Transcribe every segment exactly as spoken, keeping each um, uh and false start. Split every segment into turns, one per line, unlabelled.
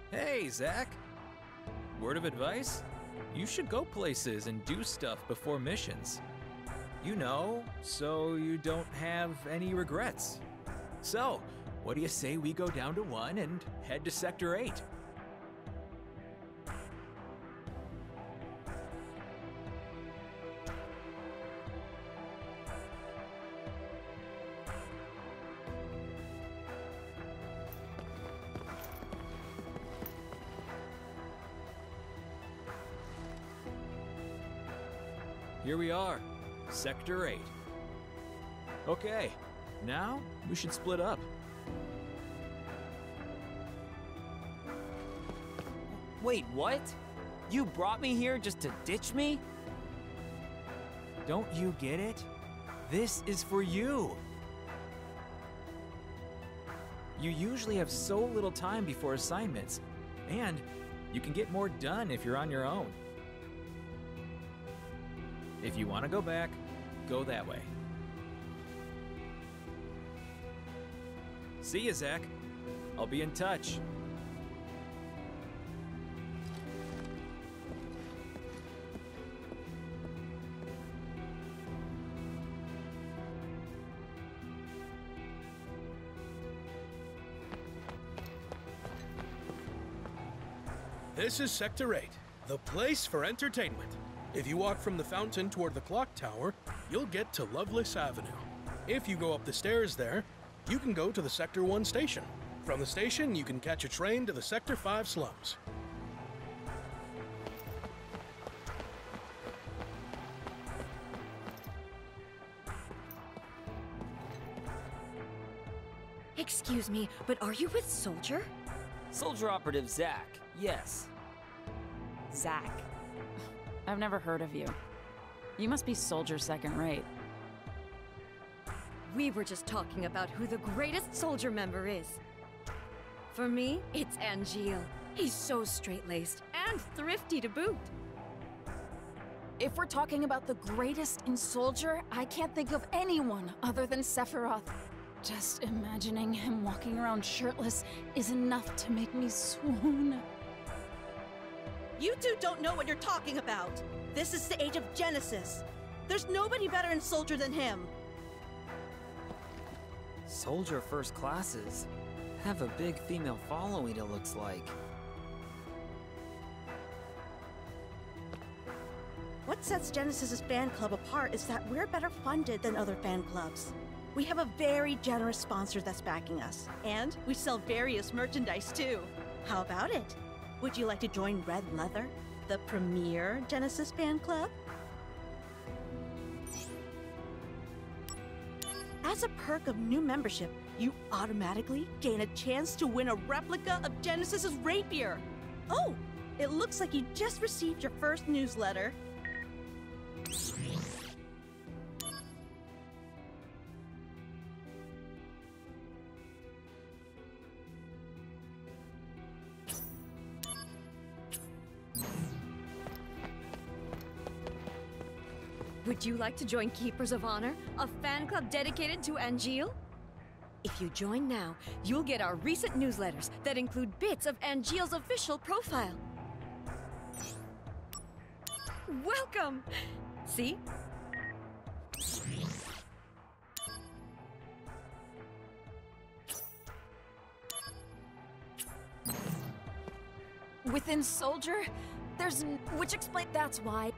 Hey, Zach. Word of advice? You should go places and do stuff before missions. You know, so you don't have any regrets. So, what do you say we go down to one and head to Sector eight? Here we are, Sector eight. Okay, now we should split up.
Wait, what? You brought me here just to ditch me?
Don't you get it? This is for you. You usually have so little time before assignments, and you can get more done if you're on your own. If you want to go back, go that way. See ya, Zach. I'll be in touch.
This is Sector eight, the place for entertainment. If you walk from the fountain toward the clock tower, you'll get to Loveless Avenue. If you go up the stairs there, you can go to the Sector one station. From the station, you can catch a train to the Sector five slums.
Excuse me, but are you with Soldier?
Soldier Operative Zach, yes.
Zach. I've never heard of you. You must be Soldier second rate.
We were just talking about who the greatest Soldier member is. For me, it's Angeal. He's so straight-laced and thrifty to boot.
If we're talking about the greatest in Soldier, I can't think of anyone other than Sephiroth. Just imagining him walking around shirtless is enough to make me swoon.
You two don't know what you're talking about. This is the age of Genesis. There's nobody better in Soldier than him.
Soldier first classes have a big female following, it looks like.
What sets Genesis's fan club apart is that we're better funded than other fan clubs. We have a very generous sponsor that's backing us, and we sell various merchandise too. How about it? Would you like to join Red Leather, the premier Genesis fan club? As a perk of new membership, you automatically gain a chance to win a replica of Genesis's rapier. Oh, it looks like you just received your first newsletter.
Would you like to join Keepers of Honor, a fan club dedicated to Angeal? If you join now, you'll get our recent newsletters that include bits of Angeal's official profile. Welcome! See?
Within Soldier, there's n- which explains that's why.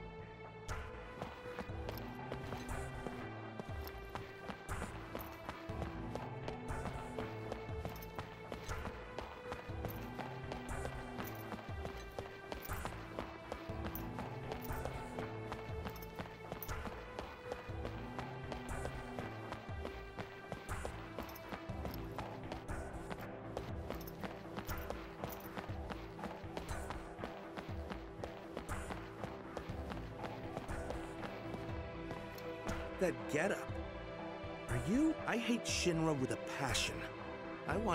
That getup. Are you? I hate Shinra with a passion. I want...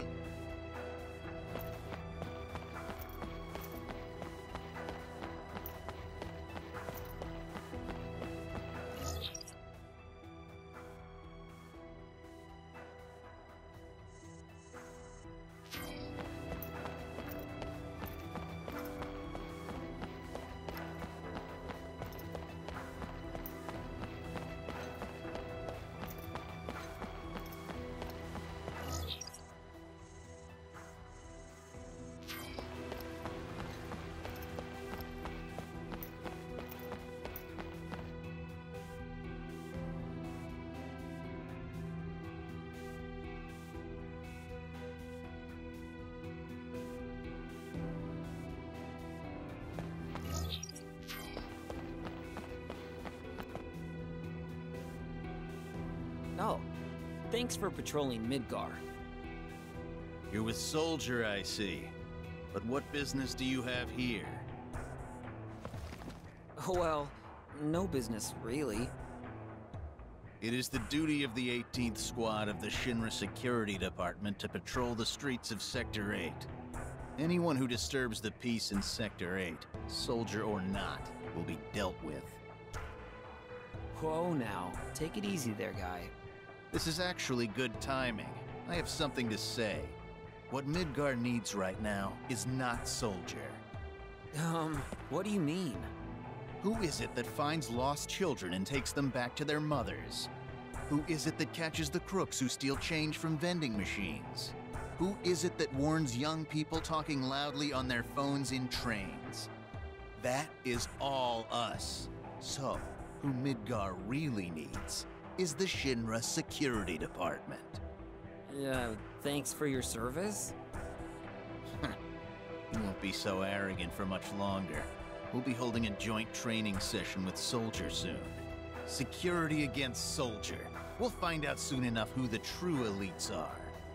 Oh, thanks for patrolling Midgar.
You're with Soldier, I see. But what business do you have here?
Well, no business, really.
It is the duty of the eighteenth Squad of the Shinra Security Department to patrol the streets of Sector eight. Anyone who disturbs the peace in Sector eight, soldier or not, will be dealt with.
Whoa now, take it easy there, guy.
This is actually good timing. I have something to say. What Midgar needs right now is not Soldier.
Um, what do you mean?
Who is it that finds lost children and takes them back to their mothers? Who is it that catches the crooks who steal change from vending machines? Who is it that warns young people talking loudly on their phones in trains? That is all us. So, who Midgar really needs is the Shinra Security Department.
Uh, thanks for your service?
You won't be so arrogant for much longer. We'll be holding a joint training session with Soldier soon. Security against Soldier. We'll find out soon enough who the true elites are.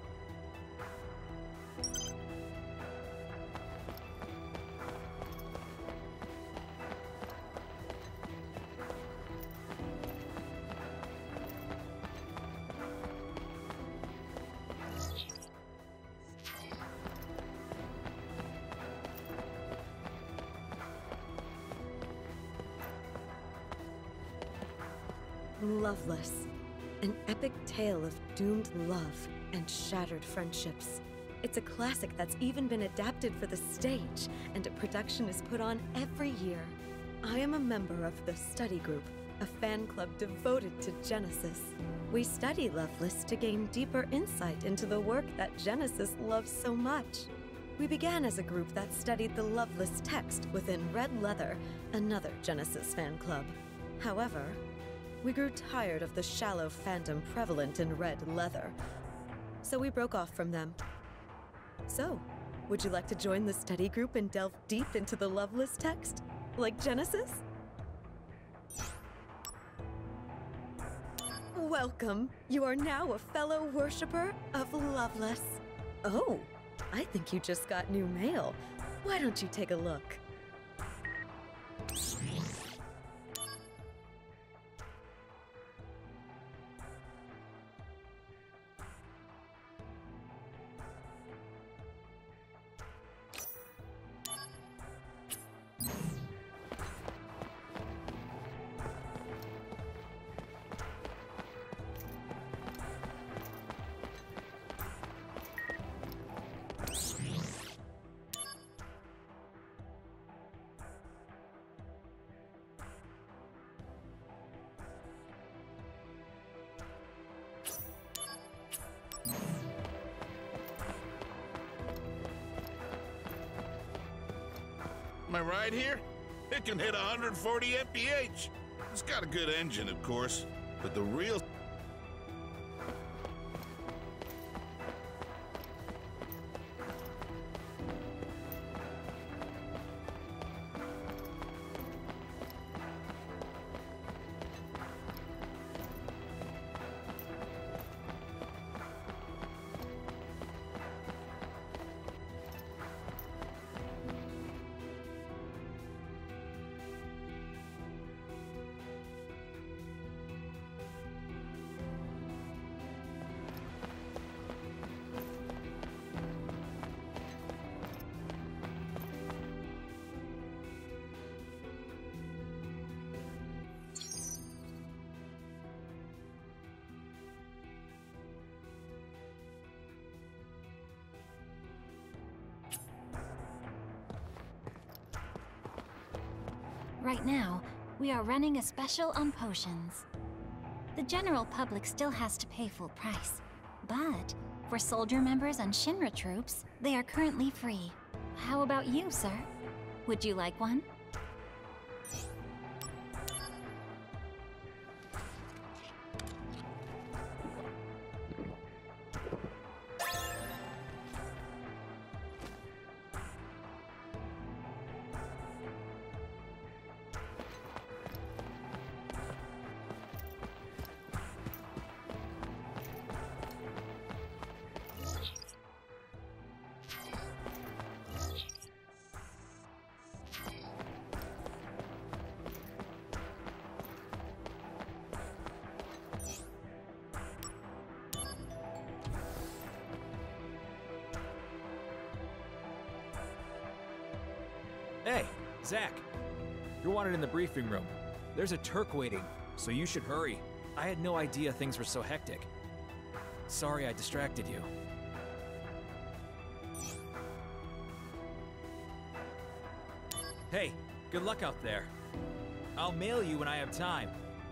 Loveless. An epic tale of doomed love and shattered friendships. It's a classic that's even been adapted for the stage, and a production is put on every year. I am a member of the Study Group, a fan club devoted to Genesis. We study Loveless to gain deeper insight into the work that Genesis loves so much. We began as a group that studied the Loveless text within Red Leather, another Genesis fan club. However, we grew tired of the shallow fandom prevalent in Red Leather, so we broke off from them. So, would you like to join the study group and delve deep into the Loveless text, like Genesis? Welcome. You are now a fellow worshipper of Loveless. Oh, I think you just got new mail. Why don't you take a look?
Am I right here? It can hit one hundred forty M P H. It's got a good engine, of course, but the real...
Right now, we are running a special on potions. The general public still has to pay full price, but for soldier members and Shinra troops, they are currently free. How about you, sir? Would you like one?
Hey, Zach. You're wanted in the briefing room. There's a Turk waiting, so you should hurry. I had no idea things were so hectic. Sorry I distracted you. Hey, good luck out there. I'll mail you when I have time.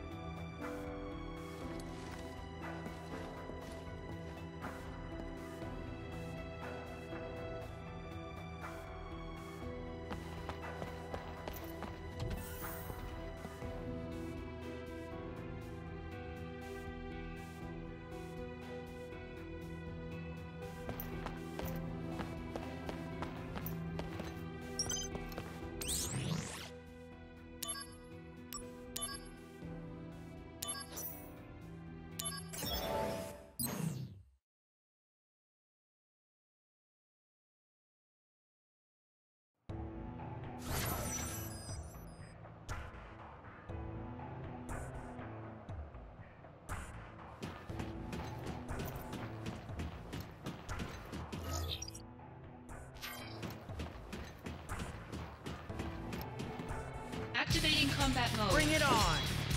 Activating combat mode.
Bring it on!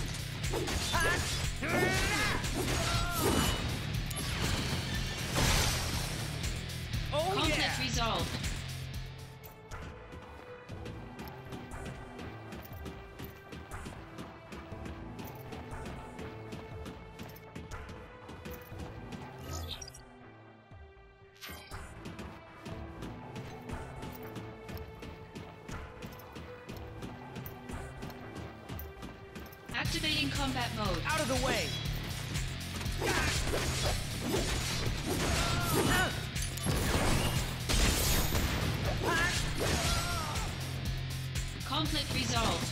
Oh
Conflict
yeah!
resolved. Activating combat mode.
Out of the way!
Conflict resolved.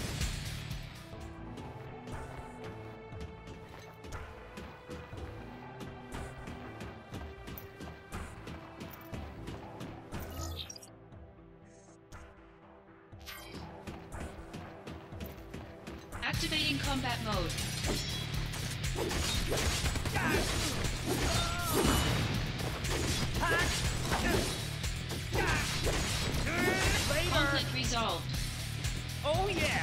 Activating combat mode.
Later!
Conflict resolved.
Oh yeah!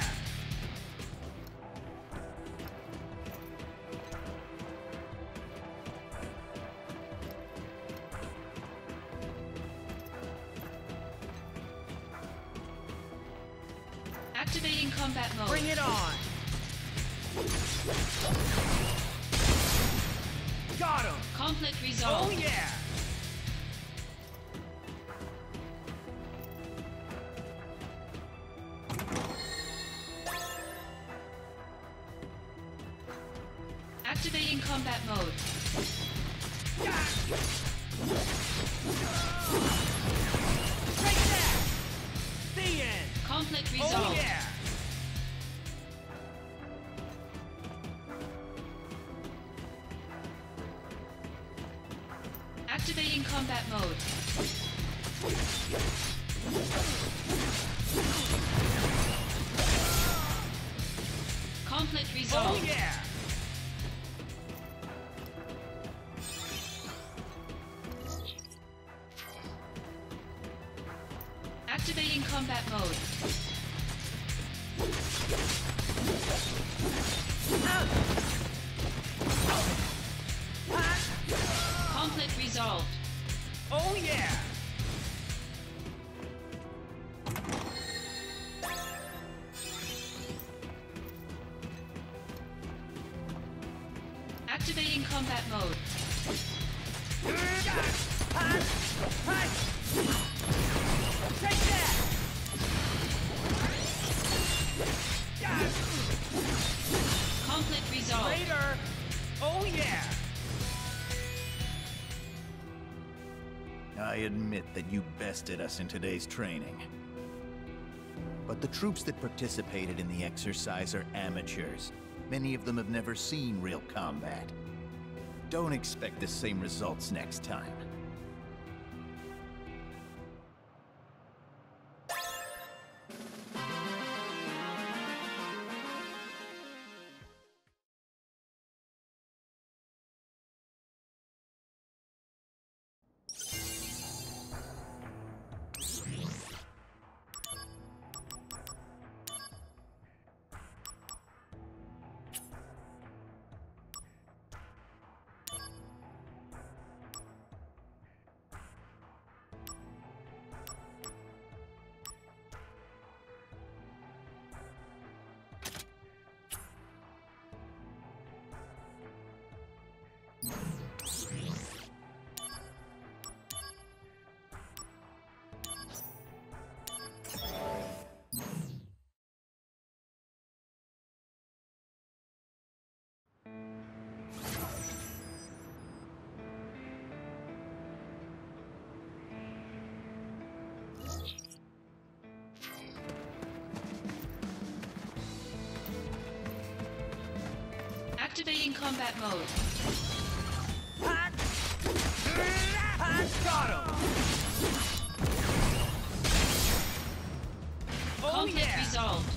Activating combat mode.
Bring it on! Got him!
Conflict
Oh
resolved.
yeah!
Activating combat mode.
Take that! The end!
Conflict
Oh
resolved.
yeah!
Activating combat mode. Conflict resolved.
Oh yeah!
Activating combat mode. Conflict resolved.
Oh yeah!
Activating combat mode.
Take that!
Conflict resolved.
Later! Oh yeah!
I admit that you bested us in today's training. But the troops that participated in the exercise are amateurs. Many of them have never seen real combat. Don't expect the same results next time.
Activating combat mode.
Got him! Oh,
Conflict
yeah!
resolved.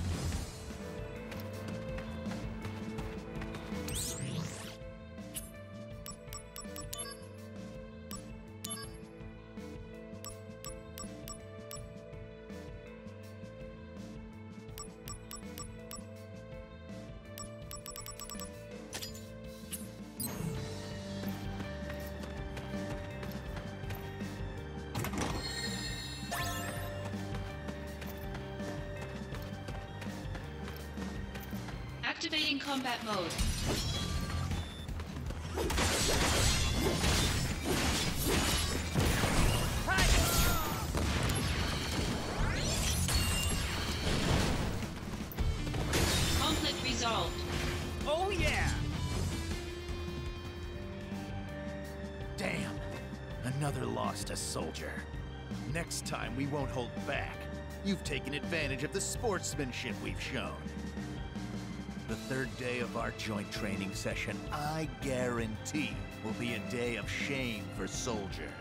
Activating combat mode. Conflict resolved.
Oh, yeah!
Damn. Another loss to Soldier. Next time we won't hold back. You've taken advantage of the sportsmanship we've shown. The third day of our joint training session, I guarantee, will be a day of shame for Soldier.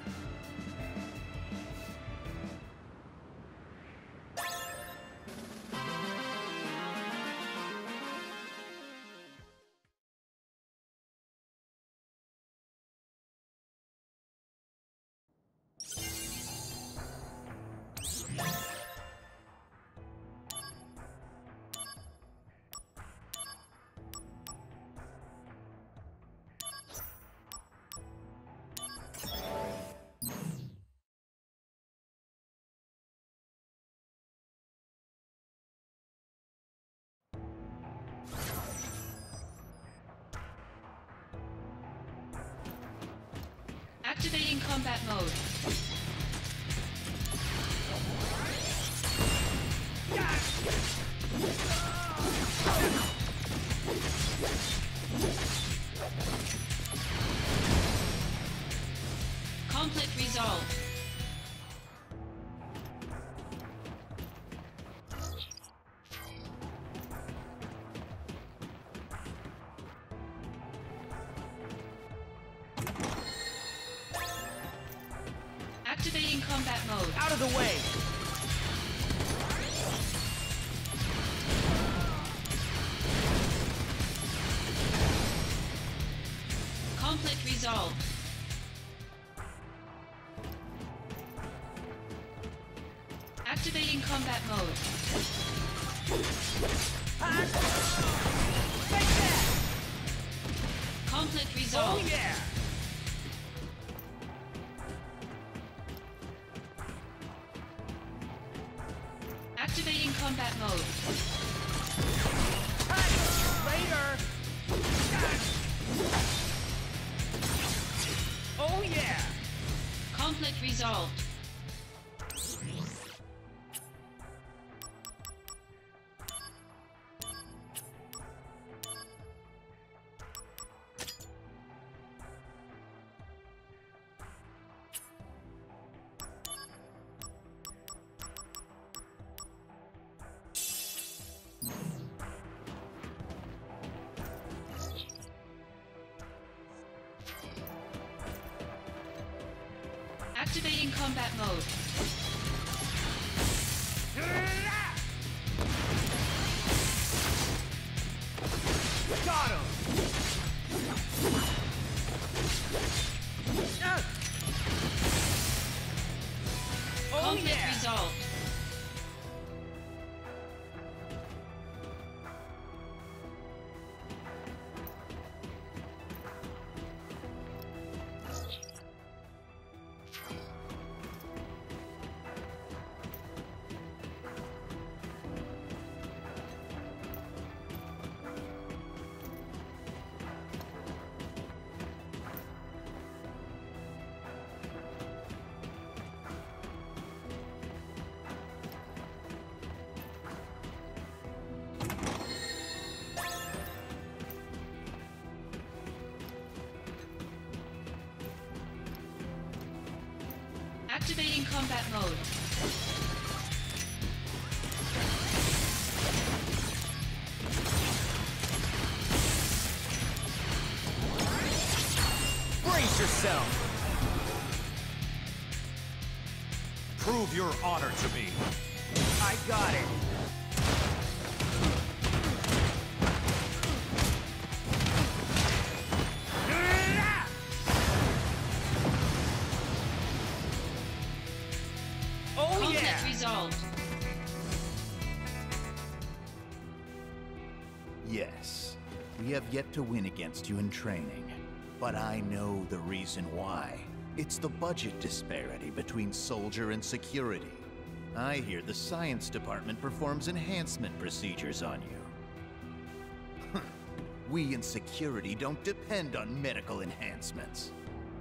Activating combat mode. Conflict resolved. Activating combat mode.
Out of the way!
Conflict resolved. Activating combat mode.
Take that!
Conflict
Oh,
resolved.
yeah!
Activating combat mode.
Later! Oh, yeah!
Conflict resolved. Activating combat mode.
Got him! Oh,
Conflict
yeah!
resolved. Activating combat mode.
Brace yourself. Prove your honor to me. I got it.
Oh Conflict yeah! Resolved.
Yes, we have yet to win against you in training. But I know the reason why. It's the budget disparity between soldier and security. I hear the science department performs enhancement procedures on you. We in security don't depend on medical enhancements.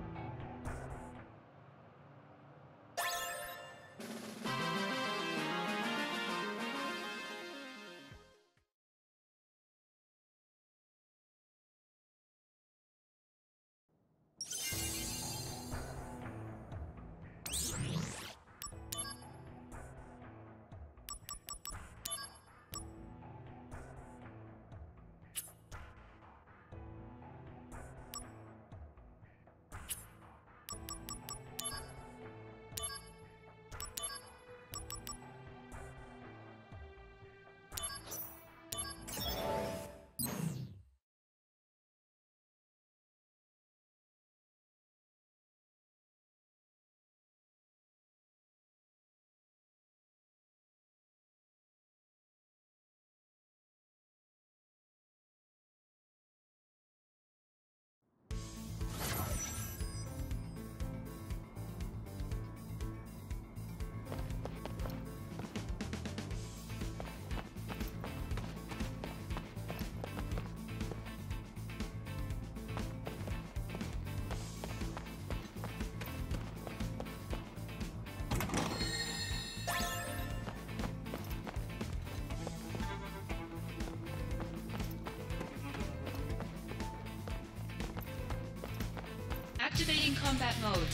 Activating combat mode.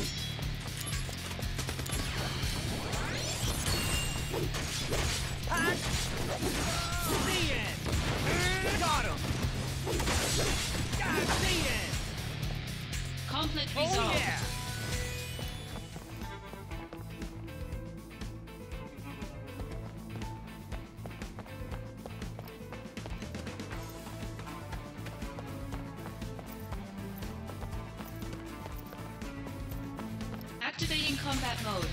Hot! See it! Got him! God, see it!
Conflict resolved.
Oh yeah!
Activating combat mode.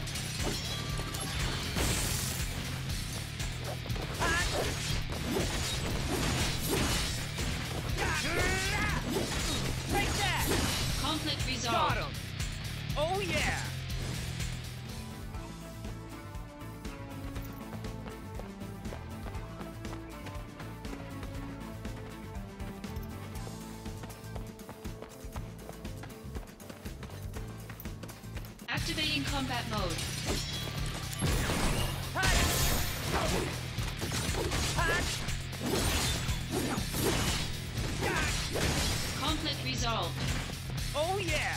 Take that!
Conflict resolved.
Got him! Oh yeah!
Activating combat mode. Conflict resolved.
Oh yeah!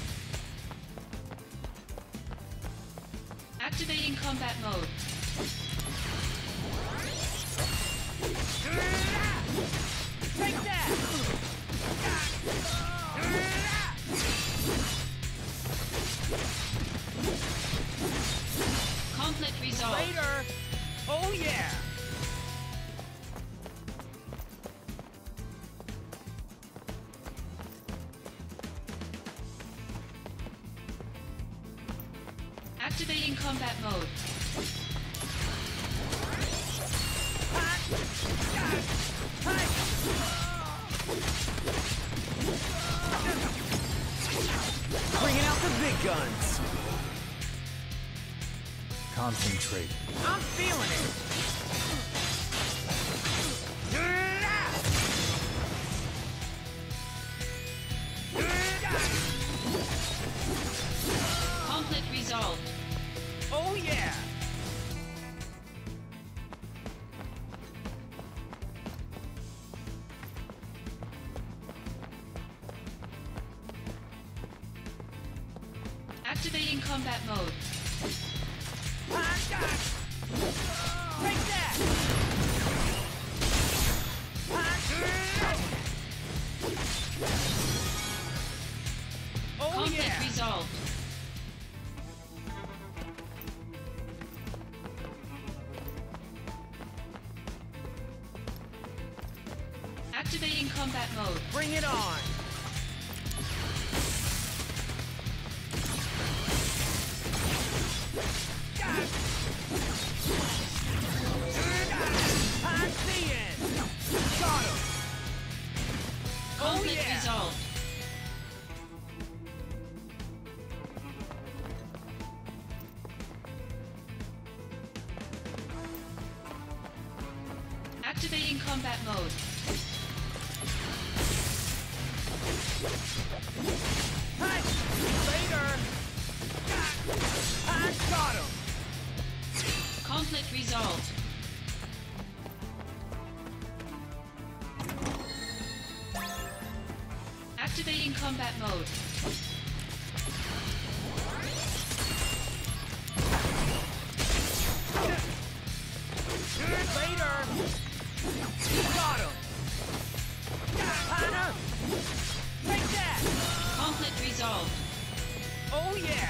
Activating combat mode.
Take that!
Conflict resolved.
Later! Oh yeah!
Activating combat mode.
Bringing out the big guns! Concentrate. I'm feeling it!
Conflict resolved.
Oh yeah!
Activating combat mode.
Take that!
Conflict resolved. Activating combat mode.
Bring it on! I'm seeing! Got him!
Conflict
Oh, yeah.
resolved. Activating combat mode.
Hey! Later! I got him!
Conflict resolved. Activating combat mode.
Later! Got him! Hannah! Take that!
Conflict resolved.
Oh yeah!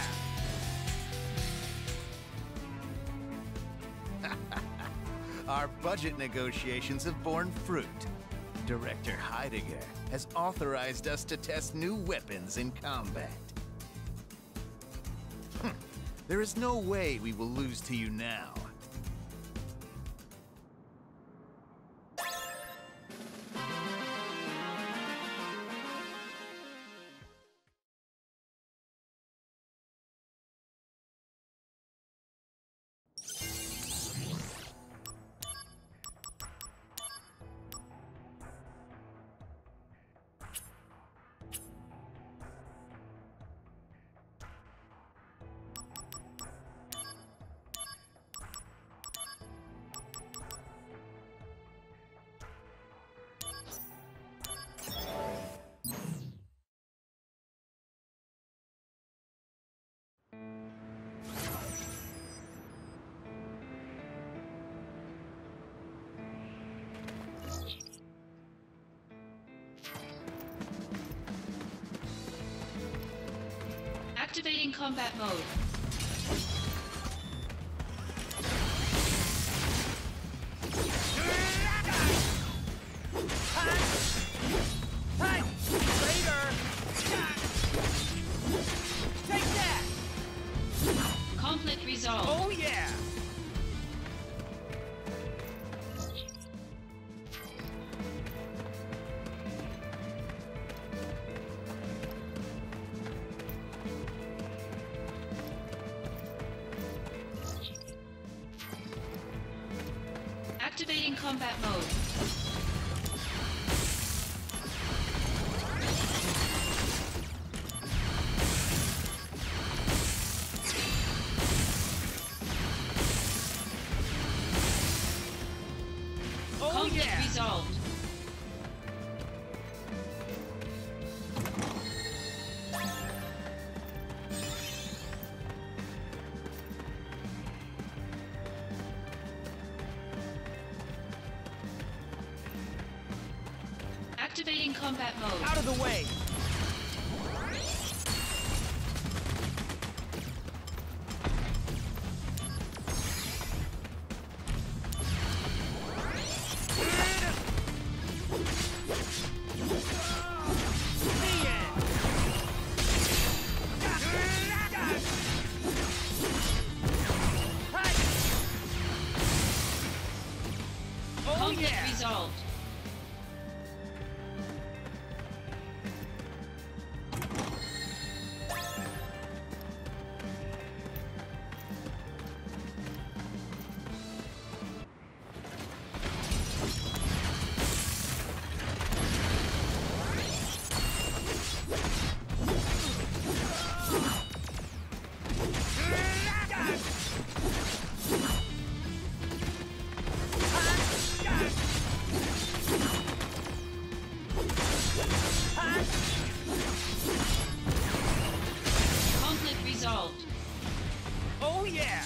Our budget negotiations have borne fruit. Director Heidegger has authorized us to test new weapons in combat. Hm. There is no way we will lose to you now.
Activating combat mode.
Hey! Later! Take that!
Conflict resolved.
Oh yeah!
Activating combat mode.
Oh
Conflict
yeah!
resolved. Activating combat mode.
Out of the way! The end! Hey! Oh
Conflict
yeah!
resolved. Conflict resolved.
Oh yeah!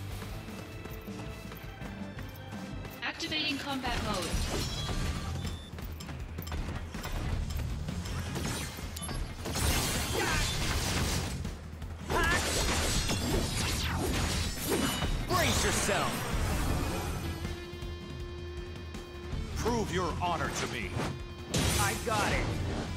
Activating combat mode.
Brace yourself. Prove your honor to me. I got it.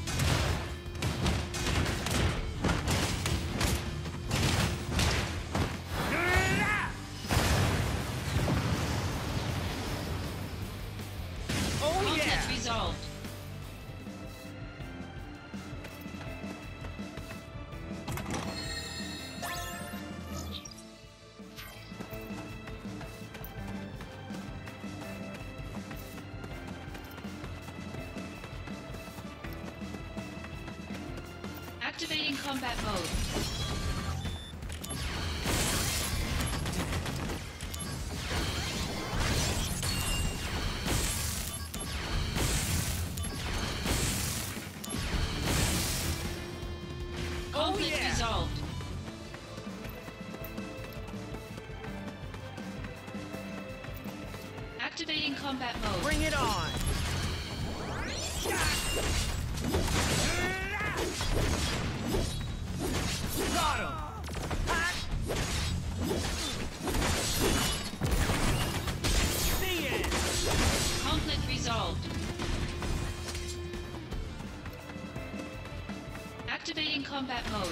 Conflict resolved. Activating combat mode. Conflict resolved. Activating combat mode.
Bring it on. Got him. The end.
Conflict resolved. Activating combat mode.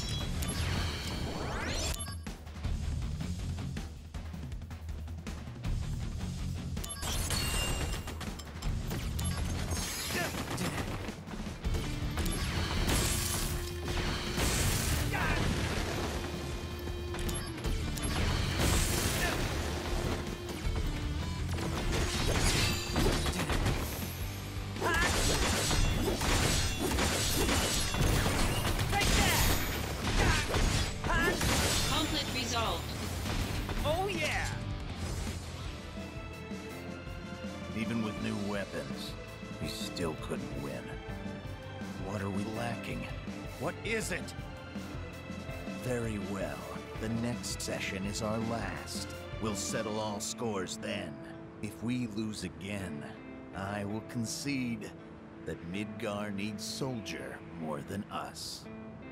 Conflict resolved.
Oh yeah.
Even with new weapons, we still couldn't win. What are we lacking?
What is it?
Very well. The next session is our last. We'll settle all scores then. If we lose again, I will concede that Midgar needs Soldier more than us.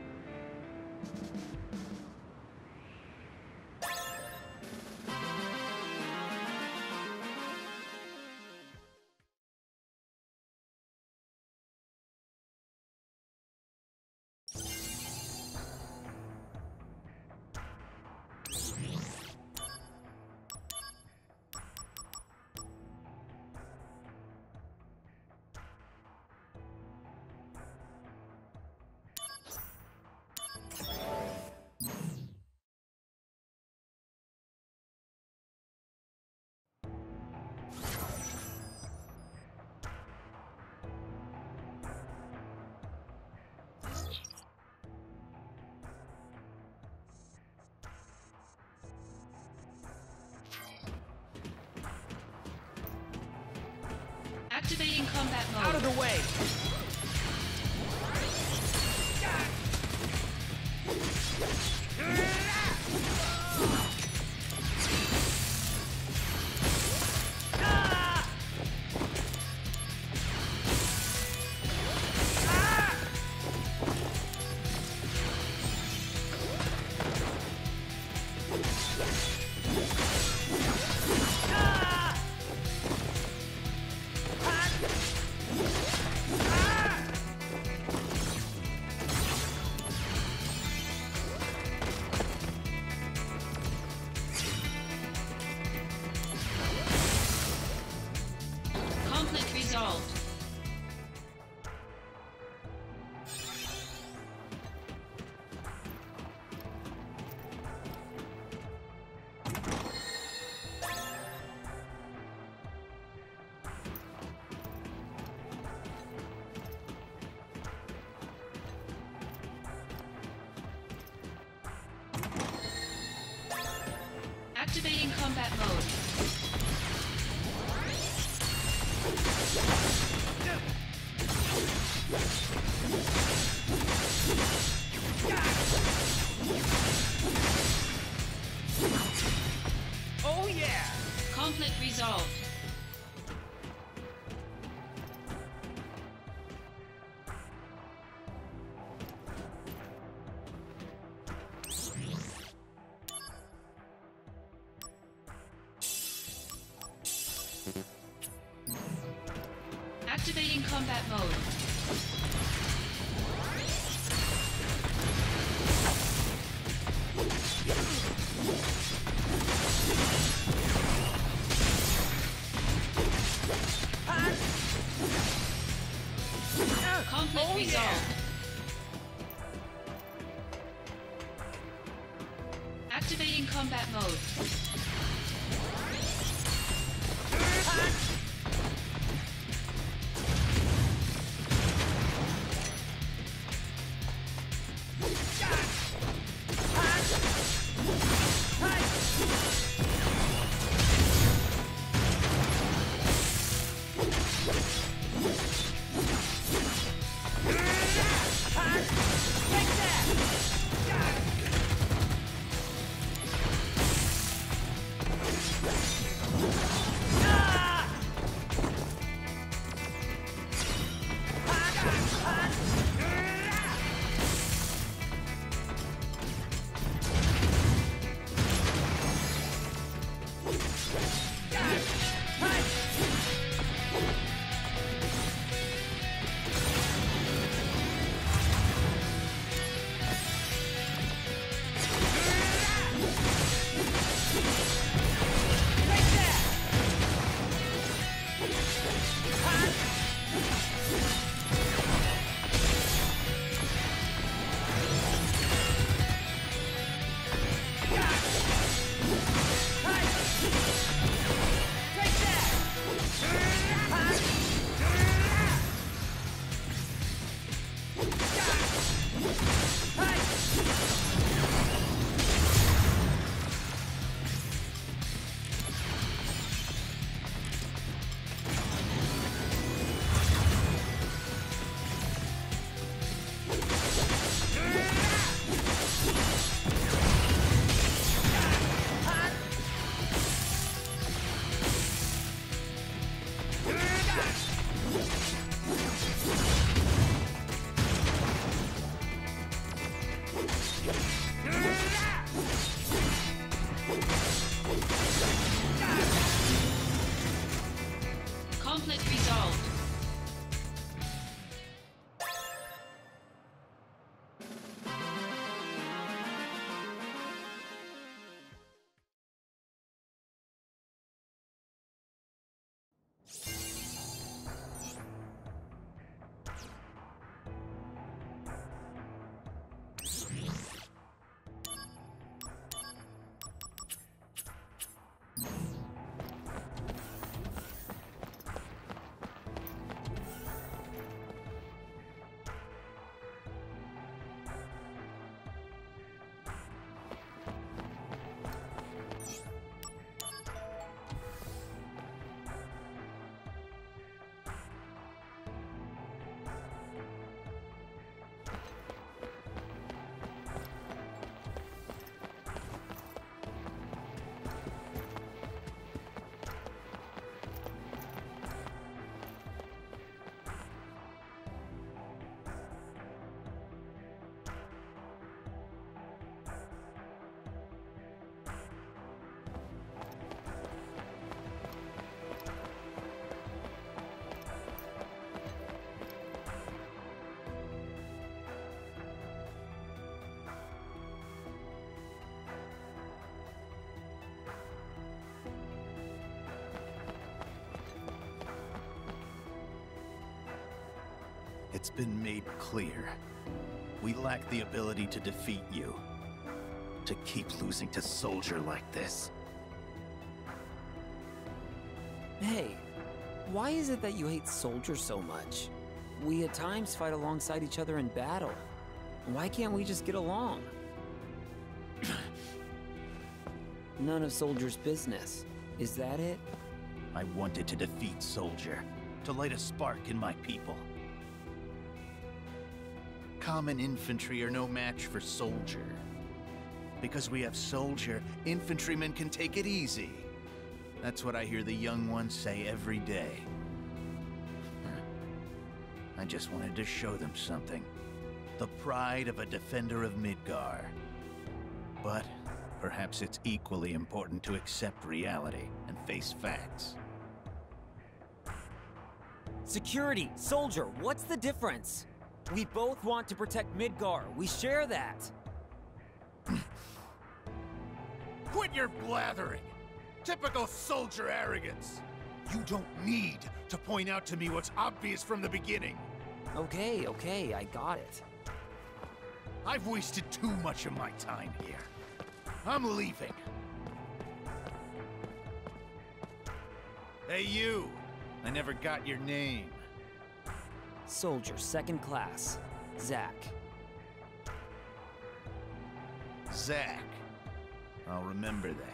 Activating combat mode.
Out of the way.
Conflict resolved. Activating combat mode.
Oh yeah.
Conflict resolved. combat mode. Conflict resolved. Activating combat mode. Conflict resolved.
It's been made clear. We lack the ability to defeat you. To keep losing to Soldier like this.
Hey, why is it that you hate Soldier so much? We at times fight alongside each other in battle. Why can't we just get along? None of Soldier's business. Is that it?
I wanted to defeat Soldier, to light a spark in my people. Common infantry are no match for Soldier. Because we have Soldier, infantrymen can take it easy. That's what I hear the young ones say every day. I just wanted to show them something. The pride of a defender of Midgar. But perhaps it's equally important to accept reality and face facts.
Security, soldier, what's the difference? We both want to protect Midgar. We share that.
Quit your blathering! Typical soldier arrogance! You don't need to point out to me what's obvious from the beginning.
Okay, okay, I got it.
I've wasted too much of my time here. I'm leaving. Hey, you! I never got your name.
Soldier, second class. Zach.
Zach. I'll remember that.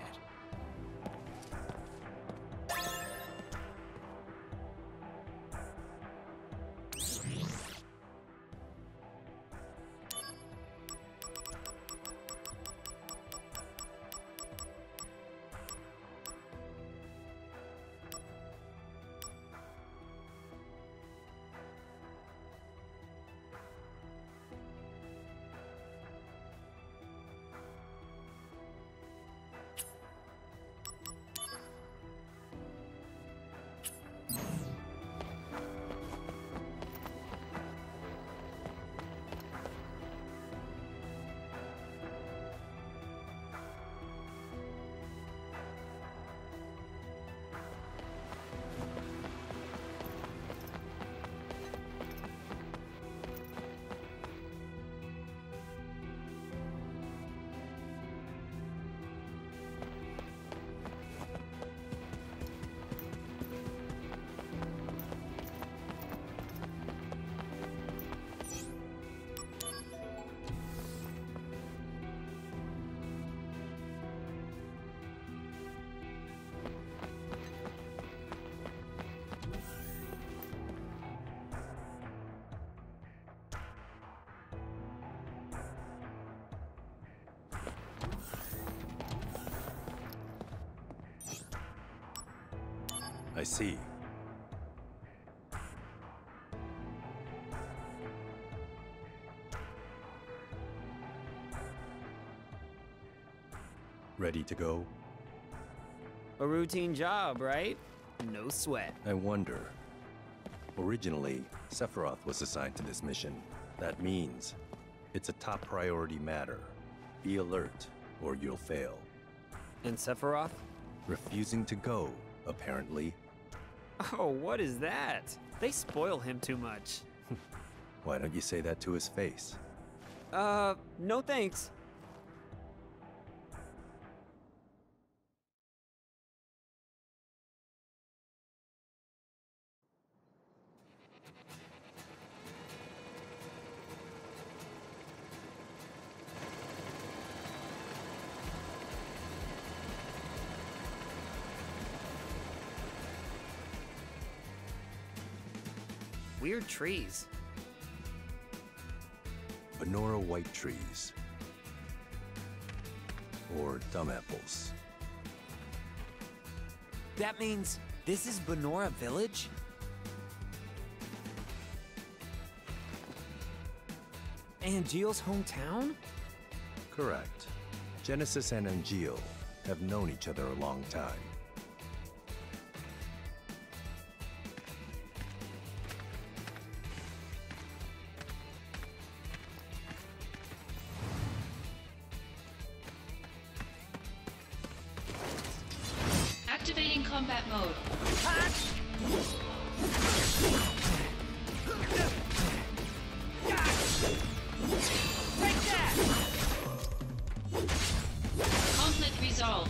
I see. Ready to go?
A routine job, right? No sweat.
I wonder. Originally, Sephiroth was assigned to this mission. That means it's a top priority matter. Be alert, or you'll fail.
And Sephiroth?
Refusing to go, apparently.
Oh, what is that? They spoil him too much.
Why don't you say that to his face?
Uh, no thanks. Weird trees.
Benora white trees. Or dumb apples.
That means this is Benora Village? Angeal's hometown?
Correct. Genesis and Angeal have known each other a long time.
Activating combat mode.
Take that!
Conflict resolved.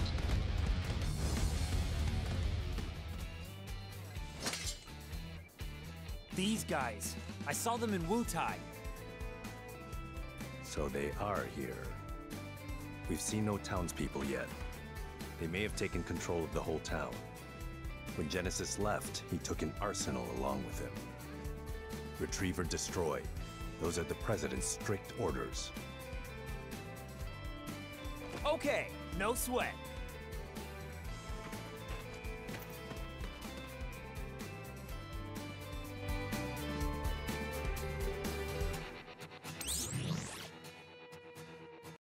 These guys. I saw them in Wutai.
So they are here. We've seen no townspeople yet. They may have taken control of the whole town. When Genesis left, he took an arsenal along with him. Retrieve or destroy. Those are the President's strict orders.
Okay, no sweat.